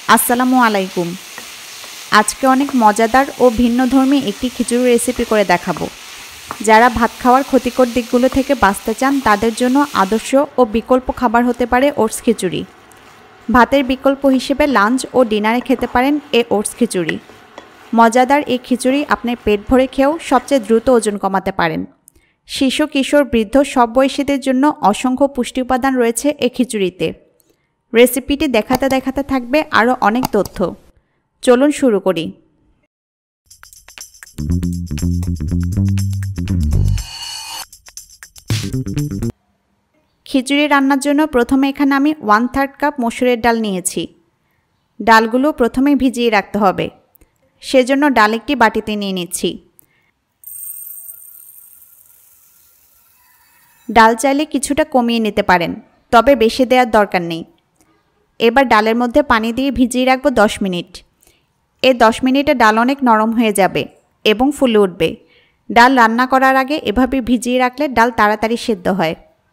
আসসালামু আলাইকুম। আজকে অনেক মজাদার ও ভিন্নধর্মী একটি খিচুড়ি রেসিপি করে দেখাবো। যারা ভাত খাওয়ার ক্ষতিকর দিকগুলো থেকে বাঁচতে চান তাদের জন্য আদর্শ ও বিকল্প খাবার হতে পারে ওটস খিচুড়ি। ভাতের বিকল্প হিসেবে লাঞ্চ ও ডিনারে খেতে পারেন এই ওটস খিচুড়ি। মজাদার এই খিচুড়ি আপনি পেট ভরে খেয়েও সবচেয়ে দ্রুত ওজন কমাতে পারেন। শিশু, কিশোর, বৃদ্ধ সব বয়সীদের জন্য অসংখ্য পুষ্টি উপাদান রয়েছে এই খিচুড়িতে। রেসিপিটি দেখাতে দেখাতে থাকবে আরও অনেক তথ্য। চলুন শুরু করি। খিচুড়ি রান্নার জন্য প্রথমে এখানে আমি 1/3 কাপ মসুরের ডাল নিয়েছি। ডালগুলো প্রথমে ভিজিয়ে রাখতে হবে, সেজন্য ডাল একটি বাটিতে নিয়ে নিচ্ছি। ডাল চাইলে কিছুটা কমিয়ে নিতে পারেন, তবে বেশি দেওয়ার দরকার নেই। এবার ডালের মধ্যে পানি দিয়ে ভিজিয়ে রাখবো 10 মিনিট। এই 10 মিনিটে ডাল অনেক নরম হয়ে যাবে এবং ফুলে উঠবে। ডাল রান্না করার আগে এভাবে ভিজিয়ে রাখলে ডাল তাড়াতাড়ি সেদ্ধ হয়।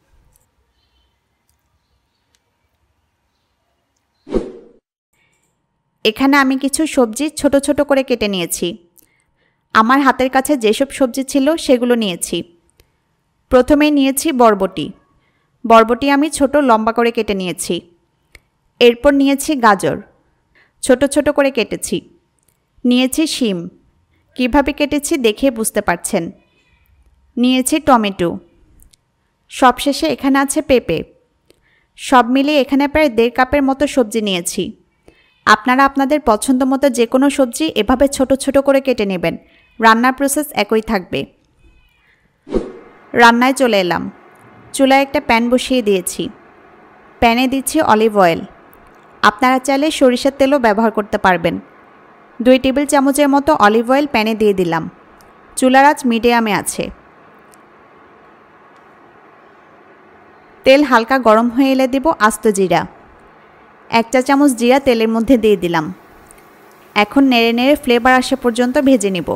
এখানে আমি কিছু সবজি ছোট ছোট করে কেটে নিয়েছি। আমার হাতের কাছে যেসব সবজি ছিল সেগুলো নিয়েছি। প্রথমেই নিয়েছি বরবটি। বরবটি আমি ছোট লম্বা করে কেটে নিয়েছি। এরপর নিয়েছি গাজর, ছোট ছোট করে কেটেছি। নিয়েছি শিম, কিভাবে কেটেছি দেখে বুঝতে পারছেন। নিয়েছি টমেটো। সবশেষে এখানে আছে পেঁপে। সব মিলিয়ে এখানে প্রায় 1.5 কাপের মতো সবজি নিয়েছি। আপনারা আপনাদের পছন্দ মতো যে কোনো সবজি এভাবে ছোট ছোট করে কেটে নেবেন। রান্নার প্রসেস একই থাকবে। রান্নায় চলে এলাম। চুলায় একটা প্যান বসিয়ে দিয়েছি। প্যানে দিচ্ছি অলিভ অয়েল। আপনারা চাইলে সরিষার তেলও ব্যবহার করতে পারবেন। 2 টেবিল চামচের মতো অলিভ অয়েল প্যানে দিয়ে দিলাম। চুলার আঁচ মিডিয়ামে আছে। তেল হালকা গরম হয়ে এলে দেব আস্ত জিরা। 1 চা চামচ জিরা তেলের মধ্যে দিয়ে দিলাম। এখন নেড়ে নেড়ে ফ্লেভার আসা পর্যন্ত ভেজে নেব।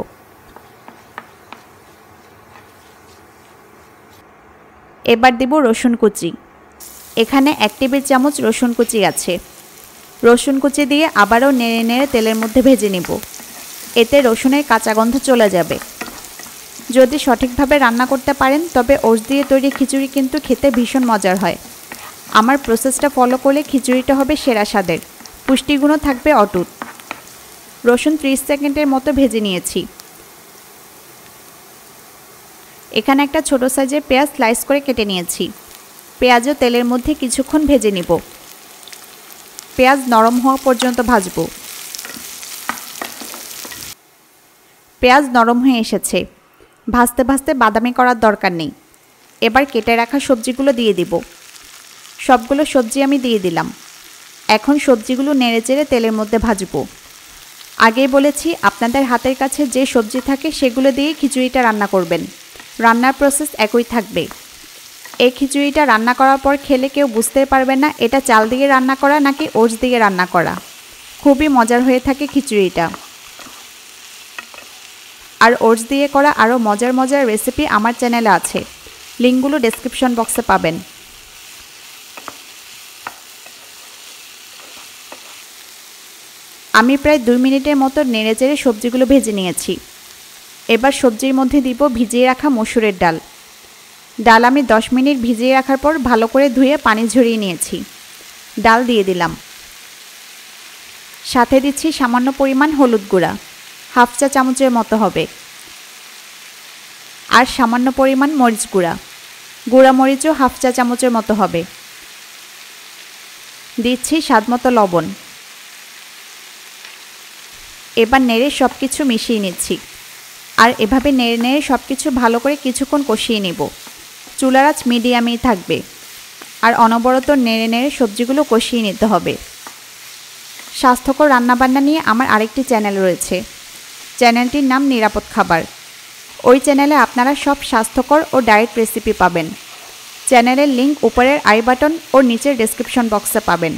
এবার দেব রসুন কুচি। এখানে 1 টেবিল চামচ রসুন কুচি আছে। রসুন কুচি দিয়ে আবারও নেড়ে নেড়ে তেলের মধ্যে ভেজে নেব। এতে রসুনের কাঁচা গন্ধ চলে যাবে। যদি সঠিকভাবে রান্না করতে পারেন তবে ওটস দিয়ে তৈরি খিচুড়ি কিন্তু খেতে ভীষণ মজার হয়। আমার প্রসেসটা ফলো করলে খিচুড়িটা হবে সেরা স্বাদের, পুষ্টিগুণও থাকবে অটুট। রসুন 30 সেকেন্ডের মতো ভেজে নিয়েছি। এখানে একটা ছোট সাইজের পেঁয়াজ স্লাইস করে কেটে নিয়েছি। পেঁয়াজও তেলের মধ্যে কিছুক্ষণ ভেজে নিব। পেঁয়াজ নরম হওয়া পর্যন্ত ভাজব। পেঁয়াজ নরম হয়ে এসেছে। ভাজতে ভাজতে বাদামি করার দরকার নেই। এবার কেটে রাখা সবজিগুলো দিয়ে দিব। সবগুলো সবজি আমি দিয়ে দিলাম। এখন সবজিগুলো নেড়েচেড়ে তেলের মধ্যে ভাজব। আগেই বলেছি আপনাদের হাতের কাছে যে সবজি থাকে সেগুলো দিয়ে খিচুড়িটা রান্না করবেন। রান্নার প্রসেস একই থাকবে। এই খিচুড়িটা রান্না করার পর খেলে কেউ বুঝতেই পারবে না এটা চাল দিয়ে রান্না করা নাকি ওটস দিয়ে রান্না করা। খুবই মজার হয়ে থাকে খিচুড়িটা। আর ওটস দিয়ে করা আরও মজার মজার রেসিপি আমার চ্যানেলে আছে। লিঙ্কগুলো ডেসক্রিপশন বক্সে পাবেন। আমি প্রায় 2 মিনিটের মতো নেড়েচেড়ে সবজিগুলো ভেজে নিয়েছি। এবার সবজির মধ্যে দিব ভিজিয়ে রাখা মসুরের ডাল। ডাল আমি 10 মিনিট ভিজিয়ে রাখার পর ভালো করে ধুয়ে পানি ঝরিয়ে নিয়েছি। ডাল দিয়ে দিলাম। সাথে দিচ্ছি সামান্য পরিমাণ হলুদ গুঁড়া, 1/2 চা চামচের মতো হবে। আর সামান্য পরিমাণ মরিচ গুঁড়া, গুঁড়া মরিচও 1/2 চা চামচের মতো হবে। দিচ্ছি স্বাদমতো লবণ। এবার নেড়ে সব কিছু মিশিয়ে নিচ্ছি। আর এভাবে নেড়ে নেড়ে সব কিছু ভালো করে কিছুক্ষণ কষিয়ে নেব। চুলার আঁচ মিডিয়ামেই থাকবে। আর অনবরত নেড়ে নেড়ে সবজিগুলো কষিয়ে নিতে হবে। স্বাস্থ্যকর রান্নাবান্না নিয়ে আমার আরেকটি চ্যানেল রয়েছে। চ্যানেলটির নাম নিরাপদ খাবার। ওই চ্যানেলে আপনারা সব স্বাস্থ্যকর ও ডায়েট রেসিপি পাবেন। চ্যানেলের লিঙ্ক উপরের আই বাটন ও নিচের ডেসক্রিপশন বক্সে পাবেন।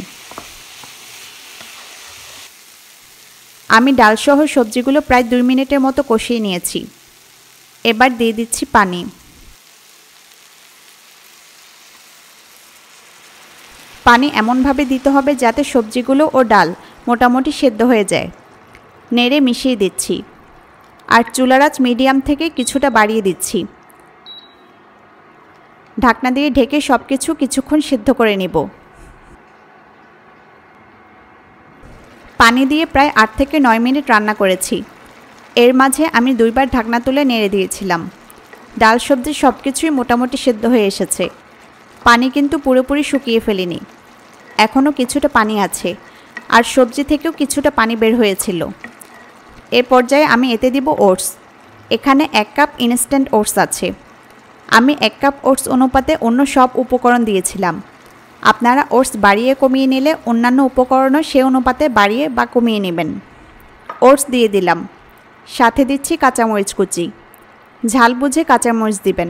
আমি ডালসহ সবজিগুলো প্রায় 2 মিনিটের মতো কষিয়ে নিয়েছি। এবার দিয়ে দিচ্ছি পানি। পানি এমনভাবে দিতে হবে যাতে সবজিগুলো ও ডাল মোটামুটি সেদ্ধ হয়ে যায়। নেড়ে মিশিয়ে দিচ্ছি আর চুলার আঁচ মিডিয়াম থেকে কিছুটা বাড়িয়ে দিচ্ছি। ঢাকনা দিয়ে ঢেকে সব কিছুক্ষণ সিদ্ধ করে নেব। পানি দিয়ে প্রায় 8 থেকে 9 মিনিট রান্না করেছি। এর মাঝে আমি 2 বার ঢাকনা তুলে নেড়ে দিয়েছিলাম। ডাল সবজি সব কিছুই মোটামুটি সেদ্ধ হয়ে এসেছে। পানি কিন্তু পুরোপুরি শুকিয়ে ফেলিনি, এখনও কিছুটা পানি আছে আর সবজি থেকেও কিছুটা পানি বের হয়েছিল। এ পর্যায়ে আমি এতে দিব ওটস। এখানে 1 কাপ ইনস্ট্যান্ট ওটস আছে। আমি 1 কাপ ওটস অনুপাতে অন্য সব উপকরণ দিয়েছিলাম। আপনারা ওটস বাড়িয়ে কমিয়ে নিলে অন্যান্য উপকরণও সে অনুপাতে বাড়িয়ে বা কমিয়ে নেবেন। ওটস দিয়ে দিলাম, সাথে দিচ্ছি কাঁচামরিচ কুচি। ঝাল বুঝে কাঁচামরিচ দিবেন।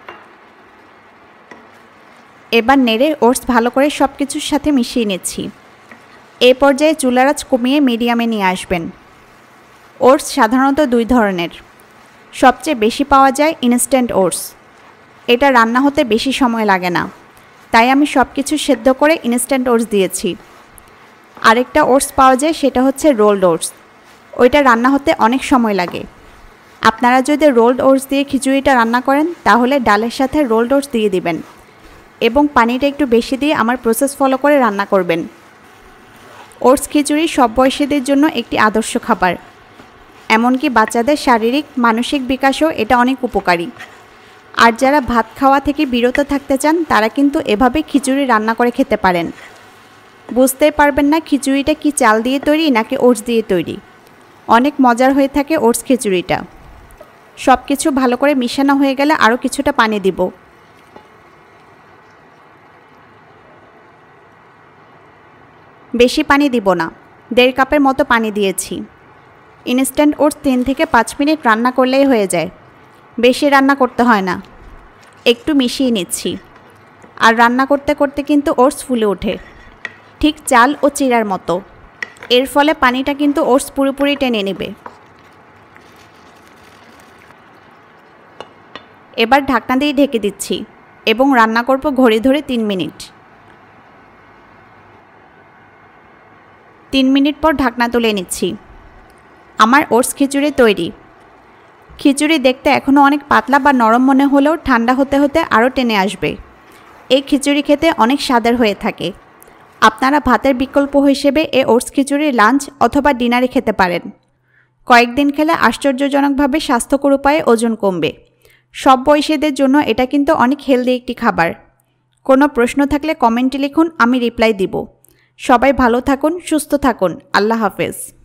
এবার নেড়ে ওটস ভালো করে সব কিছুর সাথে মিশিয়ে নিচ্ছি। এ পর্যায়ে চুলার আঁচ কমিয়ে মিডিয়ামে নিয়ে আসবেন। ওটস সাধারণত 2 ধরনের। সবচেয়ে বেশি পাওয়া যায় ইনস্ট্যান্ট ওটস। এটা রান্না হতে বেশি সময় লাগে না, তাই আমি সব কিছু সেদ্ধ করে ইনস্ট্যান্ট ওটস দিয়েছি। আরেকটা ওটস পাওয়া যায়, সেটা হচ্ছে রোলড ওটস। ওইটা রান্না হতে অনেক সময় লাগে। আপনারা যদি রোলড ওটস দিয়ে খিচুড়িটা রান্না করেন তাহলে ডালের সাথে রোলড ওটস দিয়ে দিবেন এবং পানিটা একটু বেশি দিয়ে আমার প্রসেস ফলো করে রান্না করবেন। ওটস খিচুড়ি সব বয়সীদের জন্য একটি আদর্শ খাবার। এমনকি বাচ্চাদের শারীরিক মানসিক বিকাশেও এটা অনেক উপকারী। আর যারা ভাত খাওয়া থেকে বিরত থাকতে চান তারা কিন্তু এভাবে খিচুড়ি রান্না করে খেতে পারেন। বুঝতেই পারবেন না খিচুড়িটা কি চাল দিয়ে তৈরি নাকি ওটস দিয়ে তৈরি। অনেক মজার হয়ে থাকে ওটস খিচুড়িটা। সব কিছু ভালো করে মিশানো হয়ে গেলে আরও কিছুটা পানি দিব। বেশি পানি দিব না, 1.5 কাপের মতো পানি দিয়েছি। ইনস্ট্যান্ট ওটস 3 থেকে 5 মিনিট রান্না করলেই হয়ে যায়, বেশি রান্না করতে হয় না। একটু মিশিয়ে নিচ্ছি। আর রান্না করতে করতে কিন্তু ওটস ফুলে ওঠে, ঠিক চাল ও চিড়ার মতো। এর ফলে পানিটা কিন্তু ওটস পুরোপুরি টেনে নেবে। এবার ঢাকনা দিয়ে ঢেকে দিচ্ছি এবং রান্না করব ঘড়ি ধরে 3 মিনিট। 3 মিনিট পর ঢাকনা তুলে নিচ্ছি। আমার ওটস খিচুড়ি তৈরি। খিচুড়ি দেখতে এখনও অনেক পাতলা বা নরম মনে হলেও ঠান্ডা হতে হতে আরও টেনে আসবে। এই খিচুড়ি খেতে অনেক স্বাদের হয়ে থাকে। আপনারা ভাতের বিকল্প হিসেবে এই ওটস খিচুড়ি লাঞ্চ অথবা ডিনারে খেতে পারেন। কয়েকদিন খেলে আশ্চর্যজনকভাবে স্বাস্থ্যকর উপায়ে ওজন কমবে। সব বয়সীদের জন্য এটা কিন্তু অনেক হেলদি একটি খাবার। কোনো প্রশ্ন থাকলে কমেন্টে লিখুন, আমি রিপ্লাই দিব। সবাই ভালো থাকুন, সুস্থ থাকুন। আল্লাহ হাফেজ।